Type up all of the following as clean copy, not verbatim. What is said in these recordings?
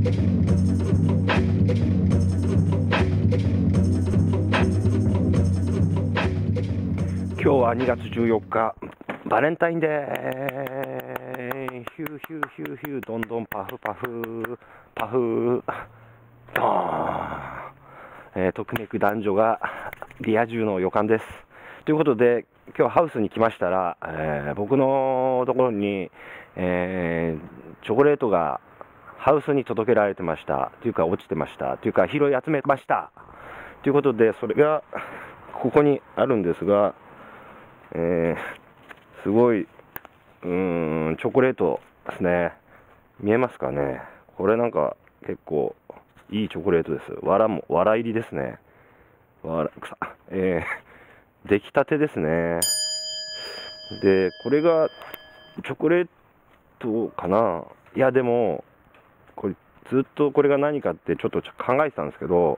今日は2月14日、バレンタインデー。ヒューヒューヒューヒュー、どんどんパフパフ、パフ、ドーン。ときめく男女がリア充の予感です。ということで、今日ハウスに来ましたら、僕のところに、チョコレートがハウスに届けられてました。というか、落ちてました。というか、拾い集めました。ということで、それがここにあるんですが、すごい、チョコレートですね。見えますかね。これなんか結構いいチョコレートです。わら入りですね。出来たてですね。で、これがチョコレートかな。いや、でも、これずっとこれが何かってちょっと考えてたんですけど、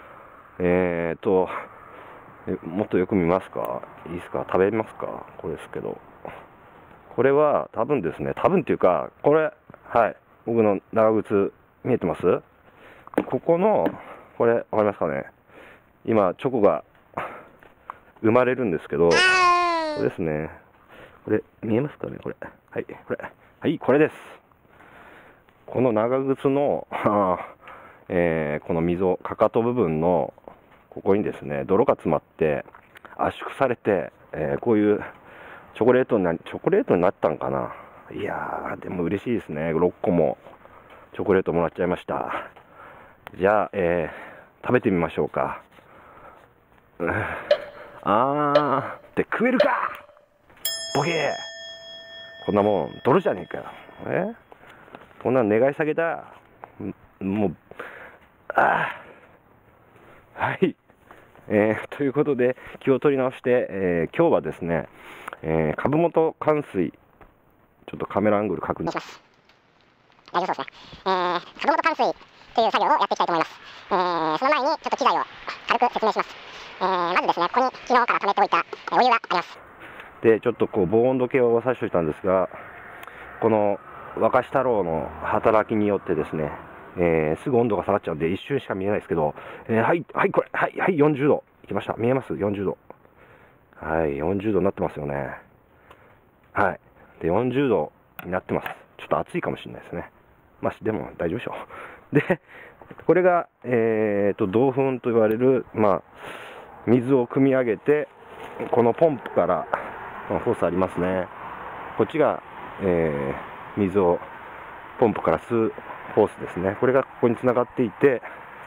もっとよく見ますか？いいですか？食べますか？これですけど。これは多分ですね、多分っていうか、これ、はい、僕の長靴見えてます？ここの、これ、わかりますかね？今、チョコが生まれるんですけど、これですね。これ、見えますかね？これ。はい、これ。はい、これです。この長靴の、この溝、かかと部分の、ここにですね、泥が詰まって圧縮されて、こういうチョコレートになったんかな。いやー、でも嬉しいですね。6個もチョコレートもらっちゃいました。じゃあ、食べてみましょうか。って食えるかボケー。こんなもん泥じゃねえかよ。こんなの願い下げだ。もうはい。ということで、気を取り直して、今日はですね、株元冠水、ちょっとカメラアングル確認します。大丈夫そうですね。株元冠水という作業をやっていきたいと思います。その前にちょっと機材を軽く説明します。まずですね、ここに昨日から溜めておいた、お湯があります。で、ちょっとこう、防温度計を差しといたんですが、この若し太郎の働きによってですね、すぐ温度が下がっちゃうんで一瞬しか見えないですけど、はい、これ、はい、40度。いきました。見えます？ 40 度。はい、40度になってますよね。はい。で、40度になってます。ちょっと暑いかもしれないですね。まあ、でも大丈夫でしょう。で、これが、銅粉と言われる、まあ、水を汲み上げて、このポンプから、ホースありますね。こっちが、水をポンプから吸うホースですね。これがここにつながっていて、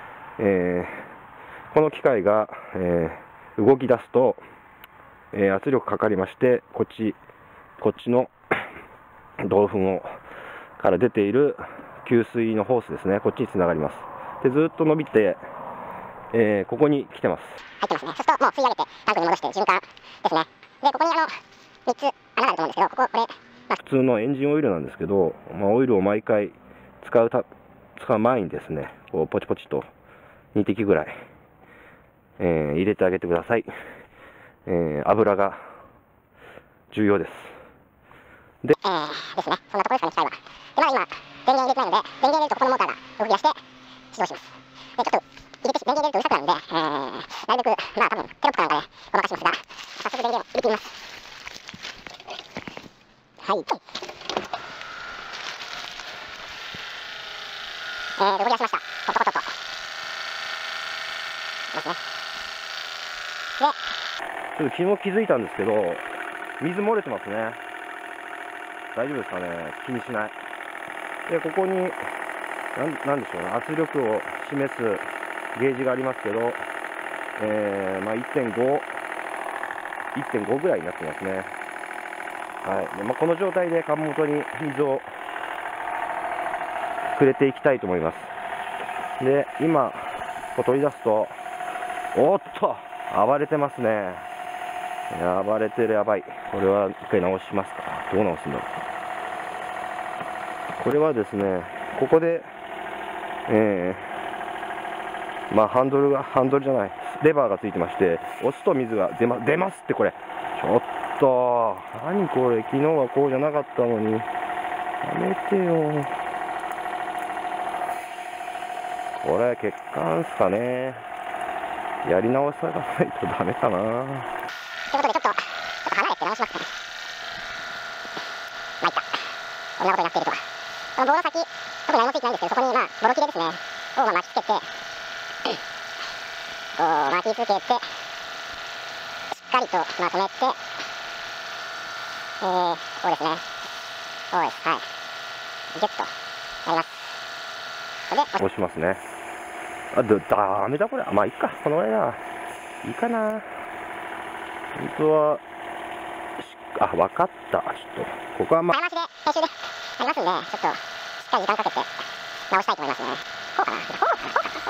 この機械が、動き出すと、圧力かかりまして、こっちの銅粉から出ている給水のホースですね。こっちにつながります。で、ずっと伸びて、ここに来てます。入ってますね。そうするともう吸い上げてタンクに戻して循環ですね。で、ここに3つ穴があると思うんですけど、これ、普通のエンジンオイルなんですけど、オイルを毎回使う前にですね、こうポチポチと2滴ぐらい、入れてあげてください。油が重要です。で、ですね、そんなところですかね、機械は。で、まだ今、電源入れてないので、電源入れるとここのモーターが動き出して始動します。で、ちょっと電源入れるとうるさくなるんで、なるべく、まあ多分テロップかなんかでごまかしますが、早速電源を入れてみます。はい。動き出しました。コトコトと。ですね。で、ちょっと昨日気づいたんですけど、水漏れてますね。大丈夫ですかね。気にしない。で、ここに、なんでしょうね、圧力を示すゲージがありますけど、1.5 ぐらいになってますね。はい。で、この状態で株元に水をくれていきたいと思います。で、今、こう取り出すと、おっと暴れてますね。暴れてる、やばい。これは一回直しますか。どう直すんだろう。これはですね、ここで、ハンドルじゃない、レバーがついてまして、押すと水が出ますって、これ。ちょっと、何これ、昨日はこうじゃなかったのに。やめてよ。 これ欠陥っすかね。やり直さないとダメかな。 ということでちょっと離れて直しますかね。まいった。こんなことになっているとは。この棒の先、特に何もついてないんですけど、そこにボロ切れですねを巻きつけて、こう巻きつけて、しっかりと止めて、こうですね。そうです。はい。ギュッとやります。これで押しますね。ダメだこれ。まあいいか、このぐらいだ。いいかな。本当は分かった。ちょっとここは前回しで編集でありますんで、ちょっとしっかり時間かけて直したいと思いますね。こうかな。これは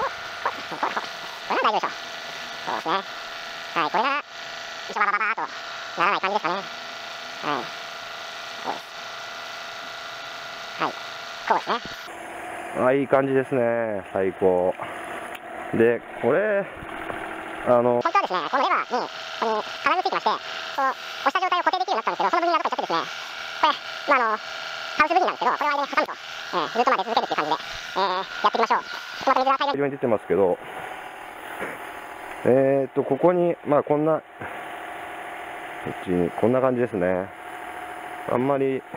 大丈夫でしょう。そうですね。はい、これが一応ババババーとならない感じですかね。はい。そうです。はい。こうですね。 いい感じですね。最高。で、これ本当はですね、このレバーに金具ついてまして、こう押した状態を固定できるようになったんですけど、その部品がどっか行っちゃってですね、これハウス部品なんですけど、これを間に挟むと、ずっとまで続けるっていう感じで、やっていきましょう。また水が大量に出てますけど、ここにこんなこんな感じですね。あんまり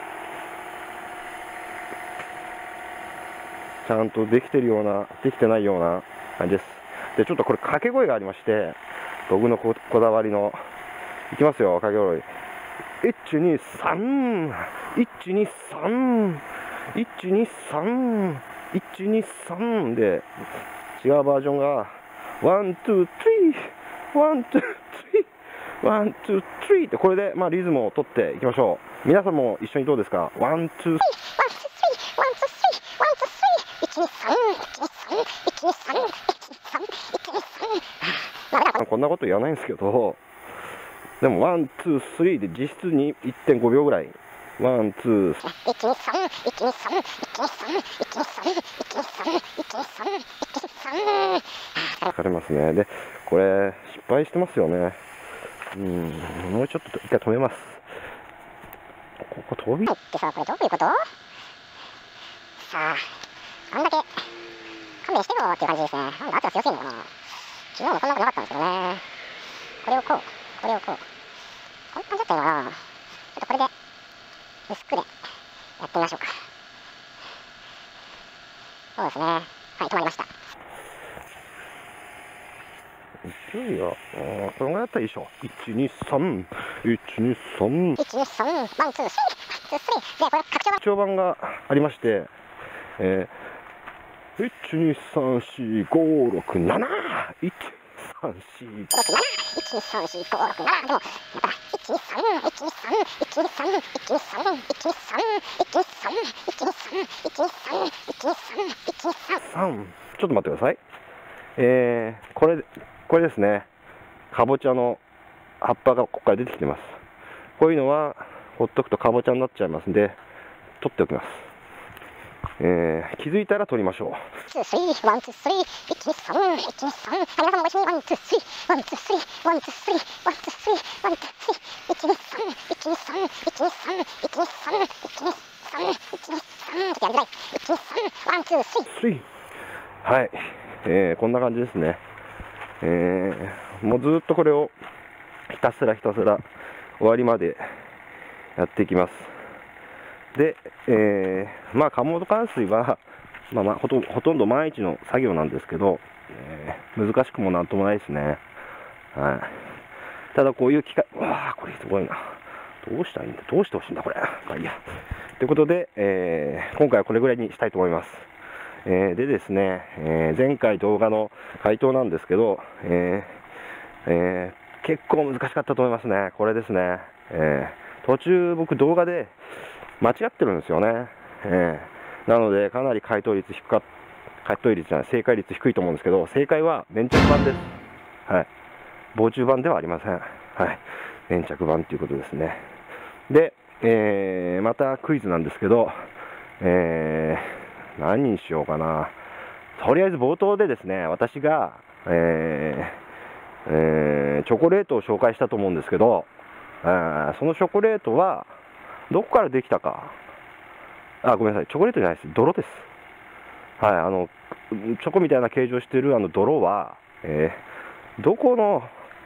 ちゃんとできてるようなできてないような感じです。でちょっとこれ掛け声がありまして、僕のこだわりのいきますよ。掛け声123 123 123 123で、違うバージョンがワンツースリーワンツースリーワンツースリーって、これでリズムを取っていきましょう。皆さんも一緒にどうですか。ワンツーこんなこと言わないんですけど、でもワンツースリーで実質に 1.5 秒ぐらい、ワンツー疲れますね。でこれ失敗してますよね。もうちょっと一回止めます。ここ飛びってさ、これどういうこと？さあ、あんだけ勘弁してよっていう感じですね。なんで圧が強すぎんのかな。昨日もこんなことなかったんですけどね。これをこう、これをこう、こんな感じだったのかな。ちょっとこれで薄くでやってみましょうか。そうですね。はい、止まりました。 勢いがこのぐらいだったらいいでしょ。123 123 123ワンツースリーワンツースリーで、これ拡張版がありまして、1234567 1234567 でもまた 123ちょっと待ってください。これですね。かぼちゃの葉っぱがここから出てきてます。こういうのはほっとくとかぼちゃになっちゃいますんで、取っておきます。気づいたら取りましょう。 ワンツースリーワンツースリー123 123皆さんもご一緒にワンツースリーワンツースリーワンツースリーワンツースリーワンツースリー123 123 123 123 123ちょっとやりづらい123ワンツースリーはい、こんな感じですね。もうずっとこれをひたすら終わりまでやっていきます。で、鴨本冠水は、ほとんど毎日の作業なんですけど、難しくもなんともないですね。はい。ただこういう機会、これすごいな。どうしたいんだ、どうしてほしいんだこれ。いいや。ということで、今回はこれぐらいにしたいと思います。でですね、前回動画の回答なんですけど、結構難しかったと思いますね。これですね。途中僕動画で間違ってるんですよね。なのでかなり正解率低いと思うんですけど、正解は粘着板です。はい。防虫板ではありません。はい。粘着板ということですね。で、またクイズなんですけど、何にしようかな。とりあえず冒頭でですね、私が、チョコレートを紹介したと思うんですけど、そのチョコレートはどこからできたか。ごめんなさい、チョコレートじゃないです。泥です。 はい、チョコみたいな形状してる泥は、どこの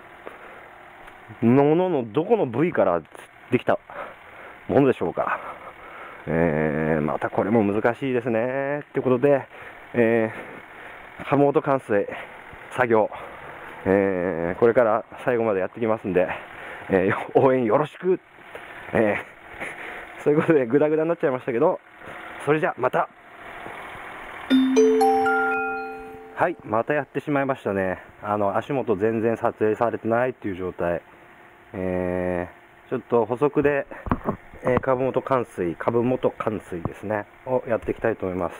もののどこの部位からできたものでしょうか。またこれも難しいですね。ということで、株元冠水作業、これから最後までやってきますんで、応援よろしく、そういうことでグダグダになっちゃいましたけど、それじゃまた。はい、またやってしまいましたね。足元全然撮影されてないっていう状態。ちょっと補足で、株元冠水ですねをやっていきたいと思います。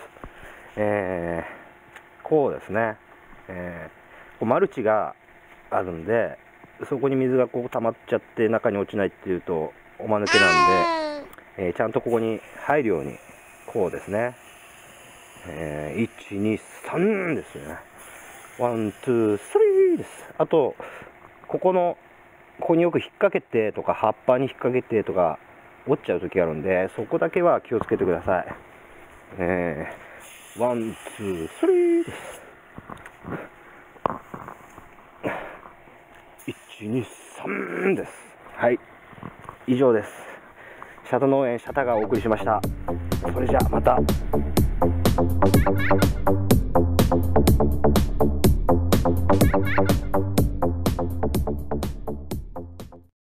こうですね、マルチがあるんで、そこに水がこう溜まっちゃって中に落ちないっていうとおまぬけなんで、ちゃんとここに入るようにこうですね、1、2、3ですね。1、2、3です。あとここによく引っ掛けてとか葉っぱに引っ掛けてとか折っちゃう時があるんで、そこだけは気をつけてください。1、2、3です。1、2、3です。はい、以上です。シャタ農園シャタがお送りしました。それじゃあまた。